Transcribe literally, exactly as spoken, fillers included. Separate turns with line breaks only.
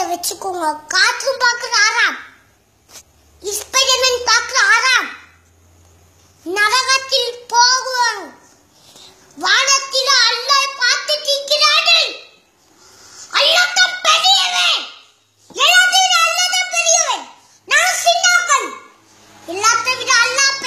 வச்சுக்கோங்க. காற்றும் பார்க்குற ஆறாம், ஸ்பைடர்மேன் பார்க்குற ஆறாம், நரகத்தில் போகுவாங்க, வானத்தில் அல்லாஹ் பார்த்துட்டு இருக்கிறார்கள். அல்லாஹ் தான் பெரியவன், எல்லாத்தையும் விட அல்லாஹ் தான் பெரியவன். நான் சின்னவன், எல்லாத்தையும் விட அல்லாஹ்